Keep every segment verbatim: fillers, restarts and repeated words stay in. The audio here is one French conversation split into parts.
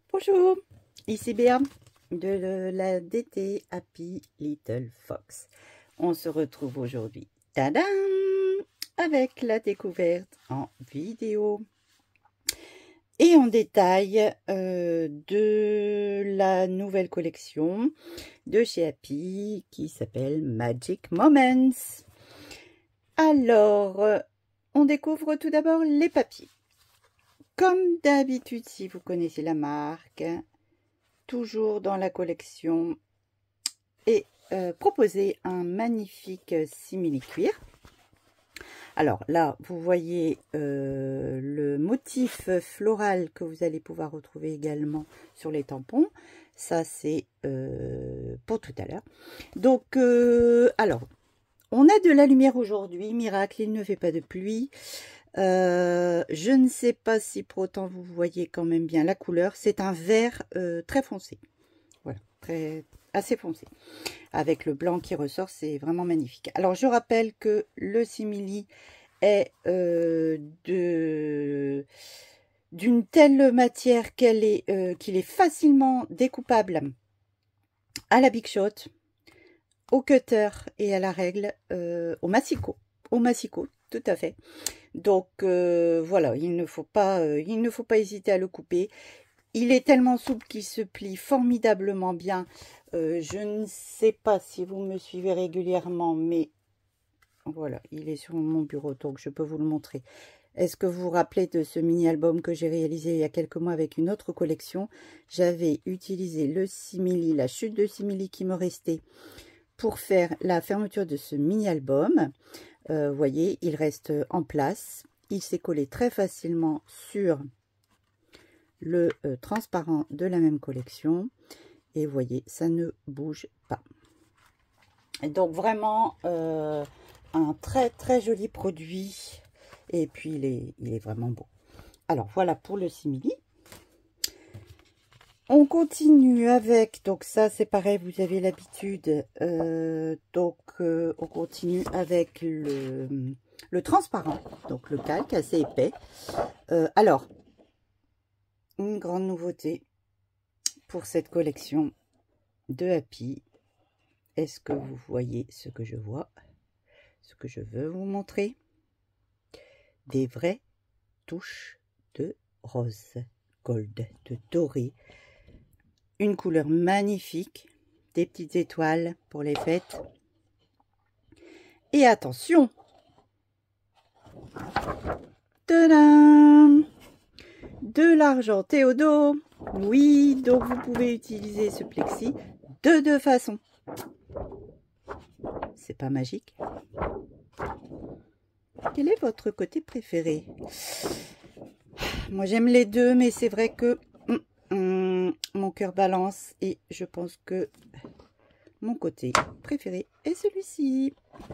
Bonjour, ici Béa de la D T Happy Little Fox. On se retrouve aujourd'hui, tadam, avec la découverte en vidéo et en détail euh, de la nouvelle collection de chez Happy qui s'appelle Magic Moments. Alors, on découvre tout d'abord les papiers. Comme d'habitude, si vous connaissez la marque, toujours dans la collection est euh, proposé un magnifique simili-cuir. Alors là, vous voyez euh, le motif floral que vous allez pouvoir retrouver également sur les tampons. Ça, c'est euh, pour tout à l'heure. Donc, euh, alors, on a de la lumière aujourd'hui. Miracle, il ne fait pas de pluie. Euh, je ne sais pas si pour autant vous voyez quand même bien la couleur. C'est un vert euh, très foncé. Voilà, très assez foncé. Avec le blanc qui ressort, c'est vraiment magnifique. Alors, je rappelle que le simili est euh, de d'une telle matière qu'elle est euh, qu'il est facilement découpable à la Big Shot, au cutter et à la règle, euh, au massicot. Au massicot, tout à fait. Donc euh, voilà, il ne faut pas, euh, il ne faut pas hésiter à le couper. Il est tellement souple qu'il se plie formidablement bien. Euh, je ne sais pas si vous me suivez régulièrement, mais voilà, il est sur mon bureau, donc je peux vous le montrer. Est-ce que vous vous rappelez de ce mini-album que j'ai réalisé il y a quelques mois avec une autre collection? J'avais utilisé le simili, la chute de simili qui me restait pour faire la fermeture de ce mini-album. Euh, vous voyez, il reste en place. Il s'est collé très facilement sur le euh, transparent de la même collection. Et vous voyez, ça ne bouge pas. Et donc vraiment, euh, un très très joli produit. Et puis, il est, il est vraiment beau. Alors, voilà pour le simili. On continue avec, donc ça c'est pareil, vous avez l'habitude, euh, donc euh, on continue avec le, le transparent, donc le calque assez épais. Euh, alors, une grande nouveauté pour cette collection de Happy. Est-ce que vous voyez ce que je vois, ce que je veux vous montrer? Des vraies touches de rose gold, de doré. Une couleur magnifique, des petites étoiles pour les fêtes. Et attention, tadam, de l'argent Théodo. Oui, donc vous pouvez utiliser ce plexi de deux façons. C'est pas magique? Quel est votre côté préféré? Moi j'aime les deux, mais c'est vrai que mon cœur balance et je pense que mon côté préféré est celui-ci.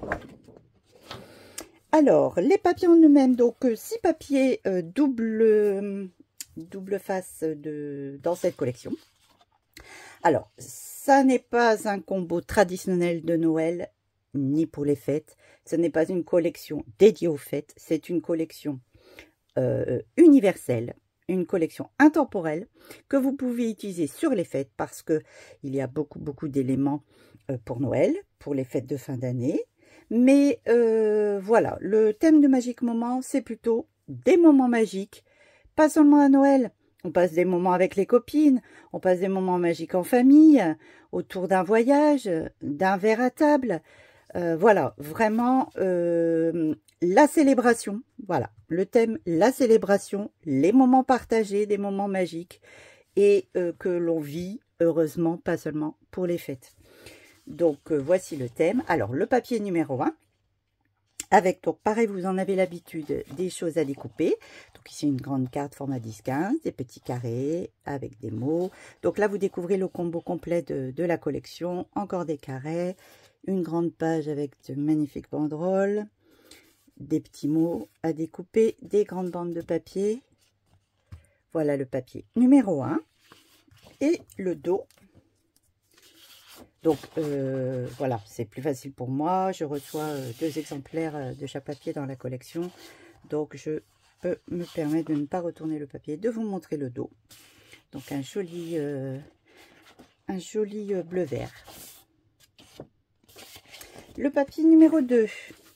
Alors, les papiers en eux-mêmes, donc six papiers euh, double, euh, double face de, dans cette collection. Alors, ça n'est pas un combo traditionnel de Noël, ni pour les fêtes. Ce n'est pas une collection dédiée aux fêtes, c'est une collection euh, universelle. Une collection intemporelle que vous pouvez utiliser sur les fêtes parce que il y a beaucoup beaucoup d'éléments euh, pour Noël, pour les fêtes de fin d'année. Mais euh, voilà, le thème de Magic Moment, c'est plutôt des moments magiques, pas seulement à Noël. On passe des moments avec les copines, on passe des moments magiques en famille, autour d'un voyage, d'un verre à table. Euh, voilà, vraiment euh, la célébration, voilà, le thème, la célébration, les moments partagés, des moments magiques et euh, que l'on vit, heureusement, pas seulement pour les fêtes. Donc, euh, voici le thème. Alors, le papier numéro un, avec, donc, pareil, vous en avez l'habitude, des choses à découper. Donc, ici, une grande carte format dix quinze, des petits carrés avec des mots. Donc là, vous découvrez le combo complet de, de la collection, encore des carrés. Une grande page avec de magnifiques banderoles, des petits mots à découper, des grandes bandes de papier. Voilà le papier numéro un. Et le dos. Donc, euh, voilà, c'est plus facile pour moi. Je reçois euh, deux exemplaires de chaque papier dans la collection. Donc, je peux me permettre de ne pas retourner le papier, de vous montrer le dos. Donc un joli, euh, un joli euh, bleu vert. Le papier numéro deux.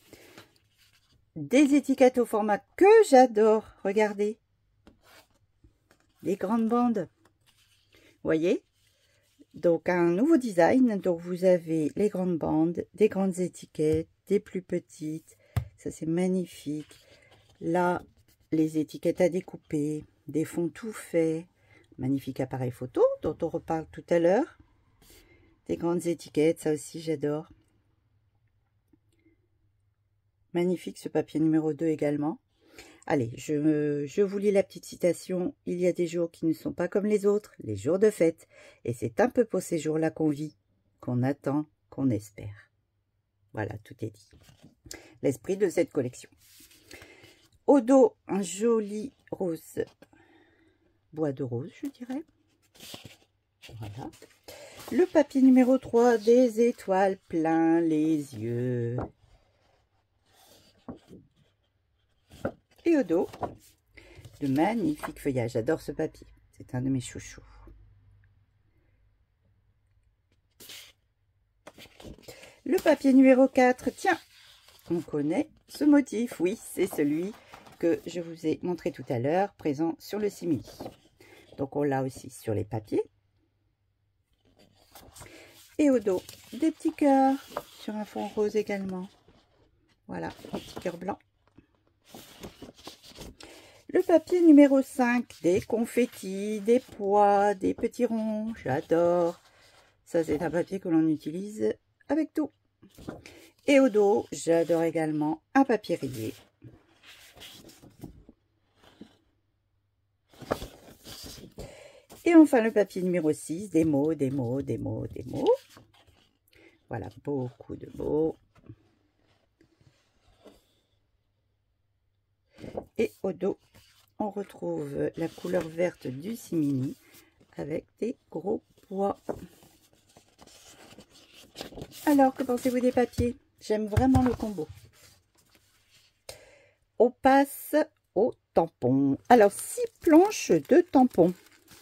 Des étiquettes au format que j'adore. Regardez. Des grandes bandes. Voyez? Donc un nouveau design. Donc vous avez les grandes bandes, des grandes étiquettes, des plus petites. Ça c'est magnifique. Là, les étiquettes à découper, des fonds tout faits. Magnifique appareil photo dont on reparle tout à l'heure. Des grandes étiquettes, ça aussi j'adore. Magnifique ce papier numéro deux également. Allez, je, je vous lis la petite citation. Il y a des jours qui ne sont pas comme les autres, les jours de fête. Et c'est un peu pour ces jours-là qu'on vit, qu'on attend, qu'on espère. Voilà, tout est dit. L'esprit de cette collection. Au dos, un joli rose. Bois de rose, je dirais. Voilà. Le papier numéro trois, des étoiles plein les yeux. Et au dos, de magnifiques feuillages. J'adore ce papier. C'est un de mes chouchous. Le papier numéro quatre, tiens, on connaît ce motif. Oui, c'est celui que je vous ai montré tout à l'heure, présent sur le simili. Donc, on l'a aussi sur les papiers. Et au dos, des petits cœurs sur un fond rose également. Voilà, un petit cœur blanc. Le papier numéro cinq, des confettis, des pois, des petits ronds. J'adore. Ça, c'est un papier que l'on utilise avec tout. Et au dos, j'adore également un papier rayé. Et enfin, le papier numéro six, des mots, des mots, des mots, des mots. Voilà, beaucoup de mots. Et au dos, on retrouve la couleur verte du simili avec des gros pois. Alors, que pensez-vous des papiers? J'aime vraiment le combo. On passe au tampon. Alors, six planches de tampons.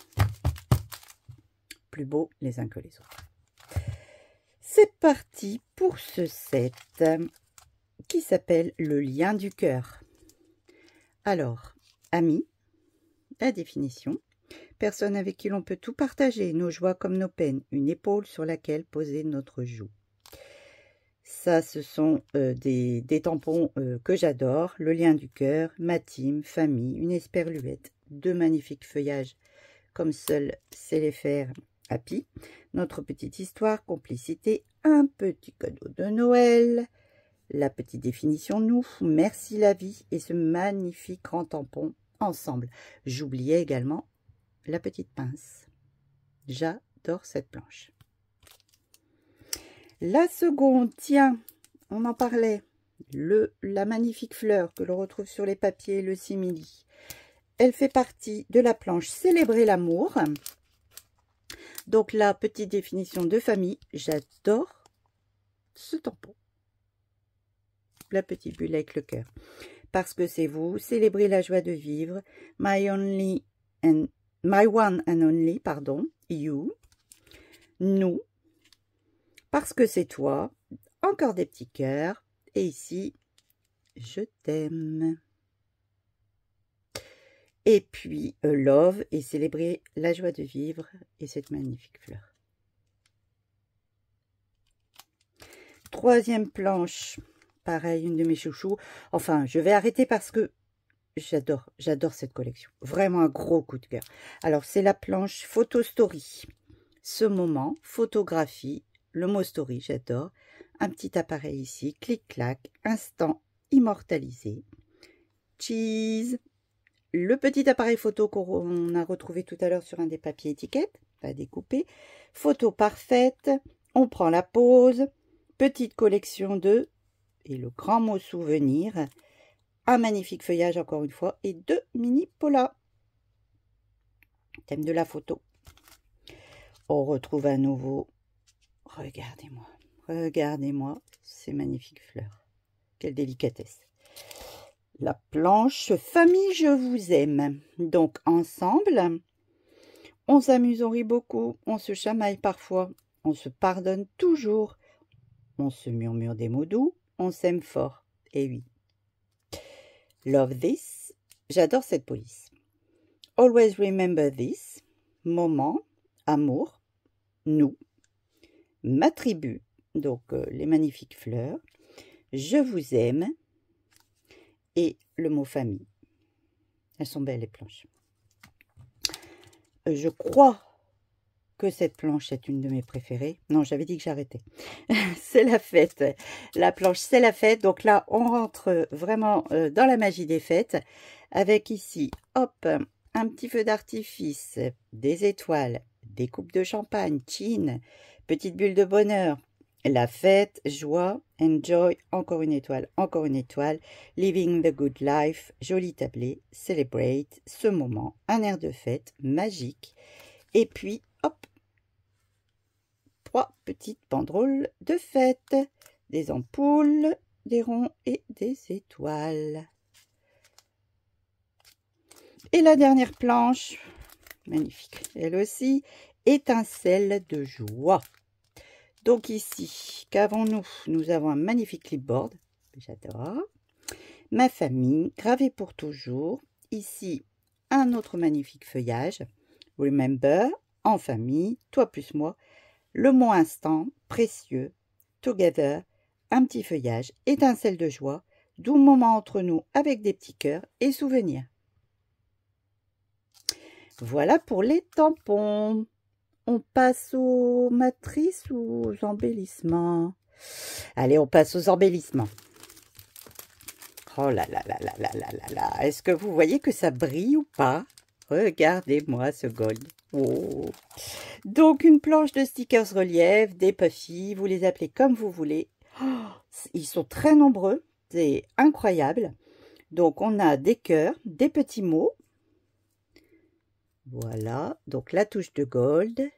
Plus beaux les uns que les autres. C'est parti pour ce set qui s'appelle le lien du cœur. Alors, amis, la définition. Personne avec qui l'on peut tout partager, nos joies comme nos peines, une épaule sur laquelle poser notre joue. Ça, ce sont euh, des, des tampons euh, que j'adore. Le lien du cœur, ma team, famille, une esperluette, deux magnifiques feuillages comme seul sait les faire Happy. Notre petite histoire, complicité, un petit cadeau de Noël. La petite définition, nous, merci la vie et ce magnifique grand tampon ensemble. J'oubliais également la petite pince. J'adore cette planche. La seconde, tiens, on en parlait, le, la magnifique fleur que l'on retrouve sur les papiers, le simili. Elle fait partie de la planche Célébrer l'amour. Donc la petite définition de famille, j'adore ce tampon. La petite bulle avec le cœur. Parce que c'est vous, célébrez la joie de vivre. My only and my one and only, pardon, you. Nous. Parce que c'est toi. Encore des petits cœurs. Et ici, je t'aime. Et puis, euh, love et célébrer la joie de vivre et cette magnifique fleur. Troisième planche. Pareil, une de mes chouchous. Enfin, je vais arrêter parce que j'adore, j'adore cette collection. Vraiment un gros coup de cœur. Alors, c'est la planche Photo Story. Ce moment, photographie, le mot story, j'adore. Un petit appareil ici, clic-clac, instant immortalisé. Cheese. Le petit appareil photo qu'on a retrouvé tout à l'heure sur un des papiers étiquettes, à découper. Photo parfaite. On prend la pause. Petite collection de... Et le grand mot souvenir, un magnifique feuillage encore une fois, et deux mini polas. Thème de la photo. On retrouve à nouveau, regardez-moi, regardez-moi ces magnifiques fleurs. Quelle délicatesse. La planche famille, je vous aime. Donc ensemble, On s'amuse, on rit beaucoup, on se chamaille parfois, on se pardonne toujours, on se murmure des mots doux, on s'aime fort. Et oui. Love this. J'adore cette police. Always remember this. Moment, amour, nous. Ma tribu, donc euh, les magnifiques fleurs. Je vous aime. Et le mot famille. Elles sont belles les planches. Euh, je crois que cette planche est une de mes préférées. Non, j'avais dit que j'arrêtais. C'est la fête. La planche, c'est la fête. Donc là, on rentre vraiment euh, dans la magie des fêtes. Avec ici, hop, un petit feu d'artifice, des étoiles, des coupes de champagne, chin, petite bulle de bonheur. La fête, joie, enjoy, encore une étoile, encore une étoile, living the good life, joli tablé, celebrate, ce moment, un air de fête, magique. Et puis, hop, trois petites banderoles de fête, des ampoules, des ronds et des étoiles. Et la dernière planche, magnifique, elle aussi, étincelle de joie. Donc ici, qu'avons-nous? Nous avons un magnifique clipboard, j'adore. Ma famille, gravée pour toujours. Ici, un autre magnifique feuillage. Remember, en famille, toi plus moi. Le mot instant, précieux, together, un petit feuillage, étincelle de joie, doux moment entre nous avec des petits cœurs et souvenirs. Voilà pour les tampons. On passe aux matrices ou aux embellissements? Allez, on passe aux embellissements. Oh là là là là là là là là. Est-ce que vous voyez que ça brille ou pas? Regardez-moi ce gold. Oh. Donc, une planche de stickers relief, des puffy, vous les appelez comme vous voulez. Oh, ils sont très nombreux, c'est incroyable. Donc, on a des cœurs, des petits mots. Voilà, donc la touche de gold.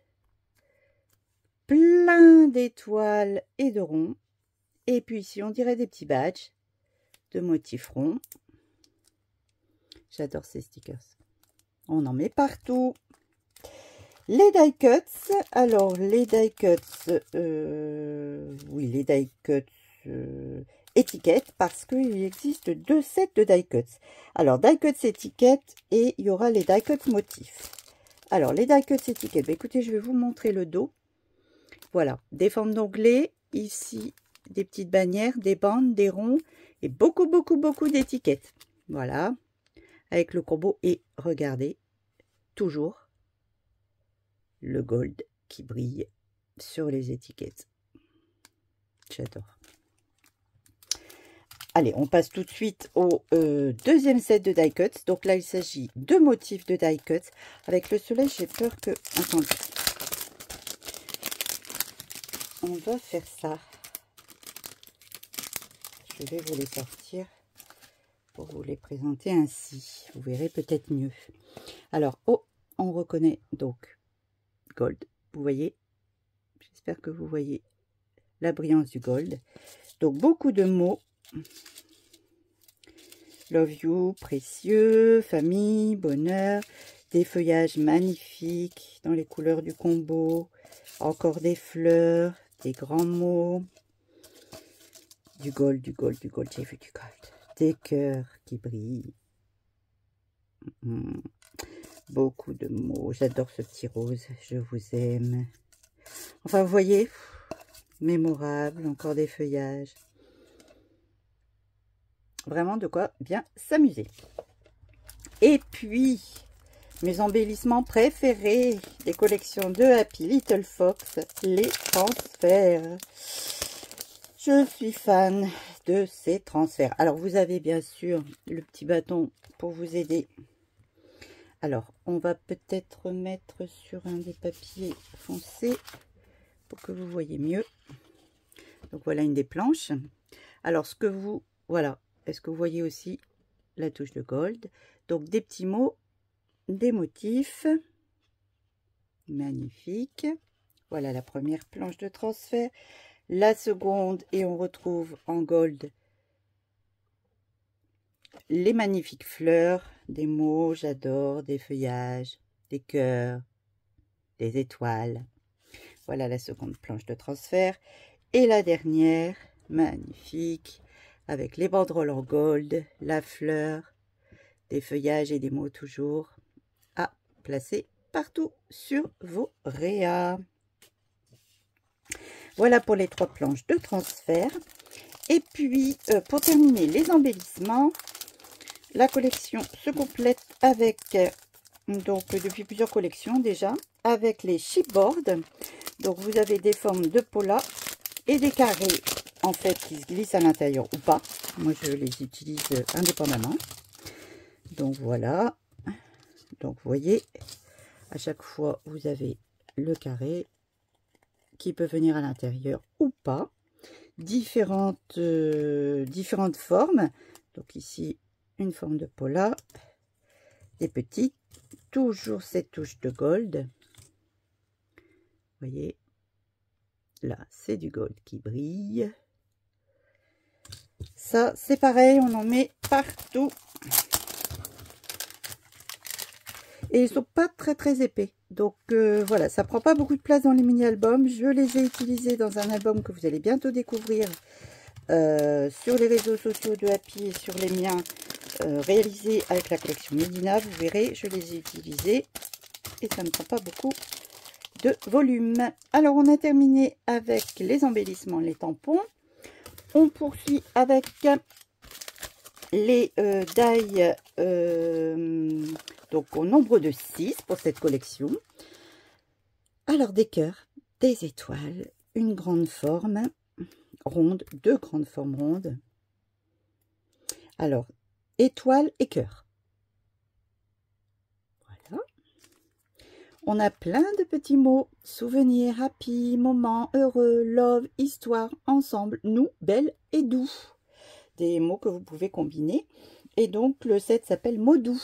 Plein d'étoiles et de ronds. Et puis ici, on dirait des petits badges de motifs ronds. J'adore ces stickers. On en met partout. Les die cuts. Alors, les die cuts, euh, oui, les die cuts euh, étiquettes, parce qu'il existe deux sets de die cuts. Alors, die cuts étiquettes et il y aura les die cuts motifs. Alors, les die cuts étiquettes, bah, écoutez, je vais vous montrer le dos. Voilà, des formes d'onglets, ici des petites bannières, des bandes, des ronds et beaucoup, beaucoup, beaucoup d'étiquettes. Voilà, avec le combo et regardez, toujours le gold qui brille sur les étiquettes. J'adore. Allez, on passe tout de suite au euh, deuxième set de die cuts. Donc là, il s'agit de motifs de die cuts. Avec le soleil, j'ai peur que... Attendez. On va faire ça. Je vais vous les sortir pour vous les présenter ainsi. Vous verrez peut-être mieux. Alors, oh, on reconnaît donc gold. Vous voyez? J'espère que vous voyez la brillance du gold. Donc, beaucoup de mots. Love you, précieux, famille, bonheur, des feuillages magnifiques dans les couleurs du combo. Encore des fleurs, des grands mots. Du gold, du gold, du gold, j'ai vu du gold. Des cœurs qui brillent. Mmh. Beaucoup de mots. J'adore ce petit rose. Je vous aime. Enfin, vous voyez, mémorable. Encore des feuillages. Vraiment de quoi bien s'amuser. Et puis, mes embellissements préférés des collections de Happy Little Fox, les transferts. Je suis fan de ces transferts. Alors, vous avez bien sûr le petit bâton pour vous aider. Alors, on va peut-être mettre sur un des papiers foncés pour que vous voyez mieux. Donc, voilà une des planches. Alors, ce que vous... Voilà. Est-ce que vous voyez aussi la touche de gold? Donc, des petits mots, des motifs. Magnifique. Voilà la première planche de transfert. La seconde, et on retrouve en gold les magnifiques fleurs, des mots, j'adore, des feuillages, des cœurs, des étoiles. Voilà la seconde planche de transfert. Et la dernière, magnifique, avec les banderoles en gold, la fleur, des feuillages et des mots toujours à placer partout sur vos réas. Voilà pour les trois planches de transfert. Et puis, euh, pour terminer les embellissements, la collection se complète avec, donc depuis plusieurs collections déjà, avec les chipboards. Donc, vous avez des formes de pola et des carrés, en fait, qui se glissent à l'intérieur ou pas. Moi, je les utilise indépendamment. Donc, voilà. Donc, vous voyez, à chaque fois, vous avez le carré qui peut venir à l'intérieur ou pas. Différentes, euh, différentes formes. Donc, ici, une forme de pola. Des petites. Toujours cette touche de gold. Vous voyez, là, c'est du gold qui brille. Ça, c'est pareil, on en met partout. Et ils sont pas très très épais. Donc euh, voilà, ça prend pas beaucoup de place dans les mini-albums. Je les ai utilisés dans un album que vous allez bientôt découvrir euh, sur les réseaux sociaux de Happy et sur les miens, euh, réalisés avec la collection Medina. Vous verrez, je les ai utilisés et ça ne prend pas beaucoup de volume. Alors, on a terminé avec les embellissements, les tampons. On poursuit avec les euh, die, euh, donc au nombre de six pour cette collection. Alors, des cœurs, des étoiles, une grande forme ronde, deux grandes formes rondes. Alors, étoiles et cœurs. Voilà. On a plein de petits mots, souvenirs, happy, moment, heureux, love, histoire, ensemble, nous, belle et doux. Des mots que vous pouvez combiner. Et donc, le set s'appelle mots doux.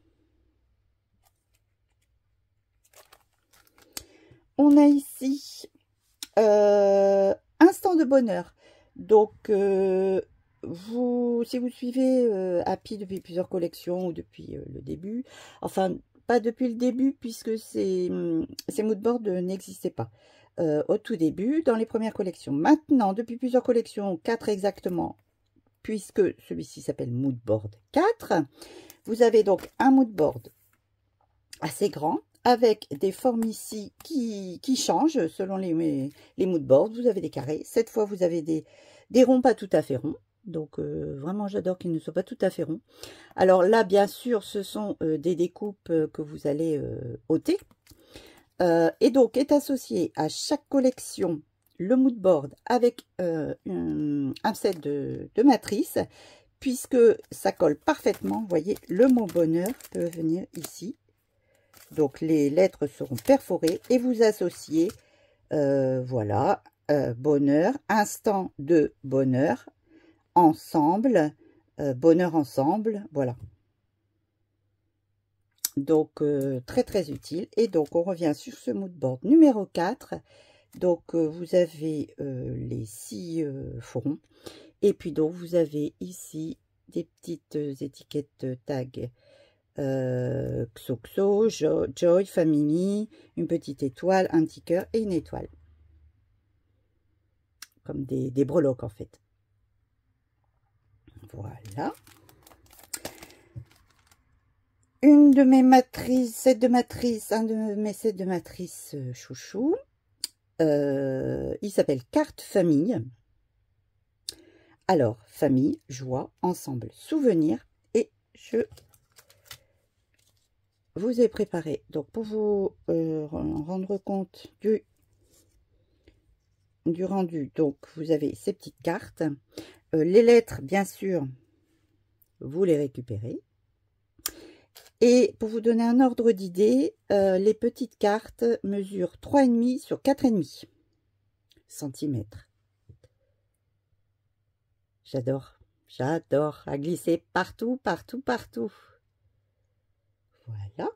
On a ici euh, instant de bonheur. Donc, euh, vous, si vous suivez euh, Happy depuis plusieurs collections ou depuis euh, le début, enfin, pas depuis le début puisque ces, ces moodboards n'existaient pas euh, au tout début dans les premières collections. Maintenant, depuis plusieurs collections, quatre exactement, puisque celui-ci s'appelle moodboard quatre, vous avez donc un moodboard assez grand avec des formes ici qui, qui changent selon les, les moodboards. Vous avez des carrés. Cette fois, vous avez des, des ronds pas tout à fait ronds. Donc, euh, vraiment, j'adore qu'ils ne soient pas tout à fait ronds. Alors là, bien sûr, ce sont euh, des découpes euh, que vous allez euh, ôter. Euh, et donc, est associé à chaque collection le moodboard avec euh, un, un set de, de matrices, puisque ça colle parfaitement. Vous voyez, le mot bonheur peut venir ici. Donc, les lettres seront perforées et vous associez, euh, voilà, euh, bonheur, instant de bonheur, ensemble, euh, bonheur ensemble, voilà. Donc, euh, très très utile. Et donc, on revient sur ce moodboard numéro quatre. Donc, euh, vous avez euh, les six euh, forons. Et puis, donc, vous avez ici des petites étiquettes tags. Euh, Xoxo, jo, Joy, Family, une petite étoile, un petit cœur et une étoile. Comme des, des breloques, en fait. Voilà. Une de mes matrices, set de matrices, un de mes sets de matrices euh, chouchou. Euh, il s'appelle Carte Famille. Alors, famille, joie, ensemble, souvenir. Et je vous ai préparé, donc pour vous euh, rendre compte du, du rendu, donc vous avez ces petites cartes. Euh, les lettres, bien sûr, vous les récupérez. Et pour vous donner un ordre d'idée, euh, les petites cartes mesurent trois virgule cinq sur quatre virgule cinq centimètres. J'adore, j'adore à glisser partout, partout, partout. Voilà.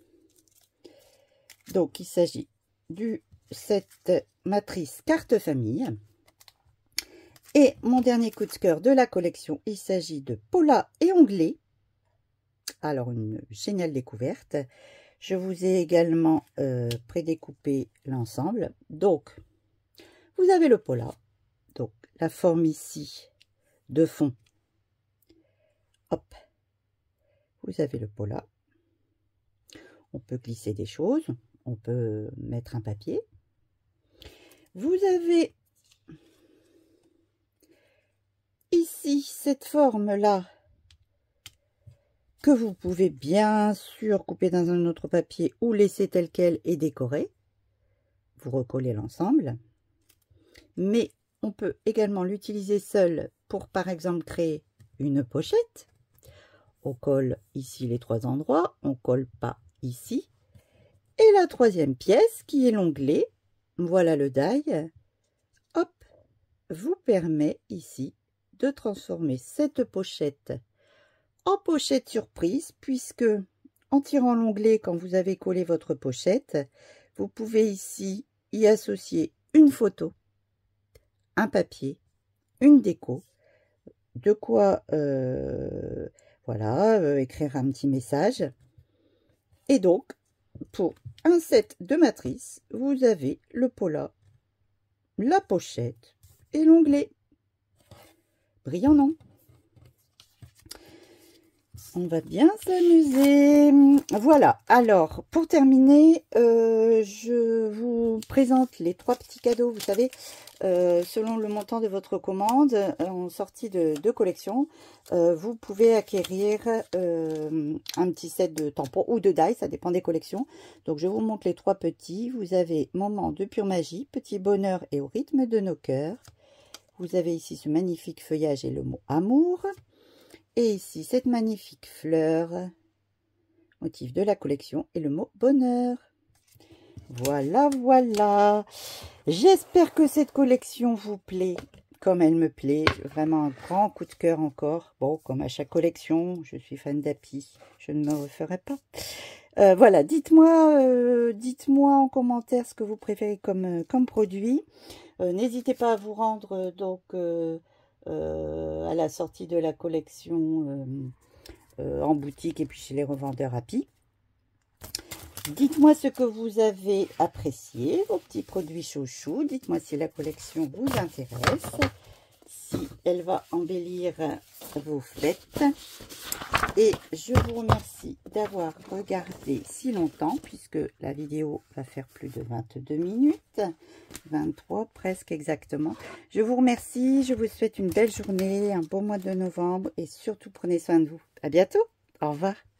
Donc, il s'agit du cette matrice carte famille. Et mon dernier coup de cœur de la collection, il s'agit de Pola et Onglet. Alors, une géniale découverte. Je vous ai également euh, prédécoupé l'ensemble. Donc, vous avez le pot là. Donc, la forme ici de fond. Hop. Vous avez le pot là. On peut glisser des choses. On peut mettre un papier. Vous avez ici cette forme-là que vous pouvez bien sûr couper dans un autre papier ou laisser tel quel et décorer. Vous recollez l'ensemble. Mais on peut également l'utiliser seul pour, par exemple, créer une pochette. On colle ici les trois endroits, on colle pas ici. Et la troisième pièce qui est l'onglet, voilà le die, hop, vous permet ici de transformer cette pochette en pochette surprise, puisque en tirant l'onglet quand vous avez collé votre pochette, vous pouvez ici y associer une photo, un papier, une déco, de quoi euh, voilà, euh, écrire un petit message. Et donc, pour un set de matrices, vous avez le pot là, la pochette et l'onglet. Brillant, non? On va bien s'amuser. Voilà, alors, pour terminer, euh, je vous présente les trois petits cadeaux, vous savez, euh, selon le montant de votre commande, en sortie de, de collection, euh, vous pouvez acquérir euh, un petit set de tampons ou de die, ça dépend des collections. Donc, je vous montre les trois petits. Vous avez Moment de pure magie, Petit bonheur et au rythme de nos cœurs. Vous avez ici ce magnifique feuillage et le mot amour. Et ici, cette magnifique fleur, motif de la collection, et le mot bonheur. Voilà, voilà. J'espère que cette collection vous plaît, comme elle me plaît. Vraiment un grand coup de cœur encore. Bon, comme à chaque collection, je suis fan d'Happy. Je ne me referai pas. Euh, voilà, dites-moi euh, dites-moi en commentaire ce que vous préférez comme, comme produit. Euh, N'hésitez pas à vous rendre euh, donc... Euh, Euh, à la sortie de la collection euh, euh, en boutique et puis chez les revendeurs Happy. Dites-moi ce que vous avez apprécié, vos petits produits chouchous. Dites-moi si la collection vous intéresse, si elle va embellir vos fêtes. Et je vous remercie d'avoir regardé si longtemps, puisque la vidéo va faire plus de vingt-deux minutes, vingt-trois presque exactement. Je vous remercie, je vous souhaite une belle journée, un bon mois de novembre et surtout prenez soin de vous. À bientôt, au revoir.